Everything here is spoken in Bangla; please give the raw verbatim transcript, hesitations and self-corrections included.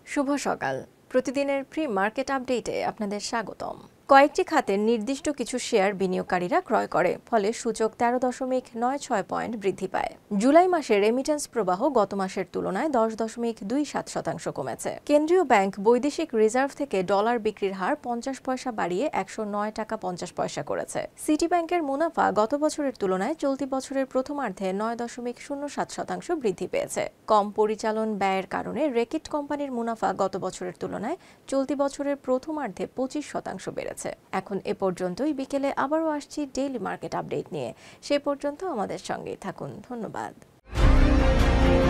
শুভ সকাল। প্রতিদিনের প্রি মার্কেট আপডেটে আপনাদের স্বাগতম। কয়েকটি খাতের নির্দিষ্ট কিছু শেয়ার বিনিয়োগকারীরা ক্রয় করে, ফলে সূচক তেরো দশমিক নয় ছয় পয়েন্ট বৃদ্ধি পায়। জুলাই মাসে রেমিটেন্স প্রবাহ গত মাসের তুলনায় দশ দশমিক দুই সাত শতাংশ কমেছে। কেন্দ্রীয় ব্যাংক বৈদেশিক রিজার্ভ থেকে ডলার বিক্রির হার পঞ্চাশ পয়সা বাড়িয়ে একশো নয় টাকা পঞ্চাশ পয়সা করেছে। সিটি ব্যাংকের মুনাফা গত বছরের তুলনায় চলতি বছরের প্রথমার্ধে নয় দশমিক শূন্য সাত শতাংশ বৃদ্ধি পেয়েছে। কম পরিচালন ব্যয়ের কারণে রেকিট কোম্পানির মুনাফা গত বছরের তুলনায় চলতি বছরের প্রথমার্ধে পঁচিশ শতাংশ বেড়েছে। এখন এ পর্যন্তই। বিকেলে আবারও আসছি ডেইলি মার্কেট আপডেট নিয়ে। সে পর্যন্ত আমাদের সঙ্গেই থাকুন। ধন্যবাদ।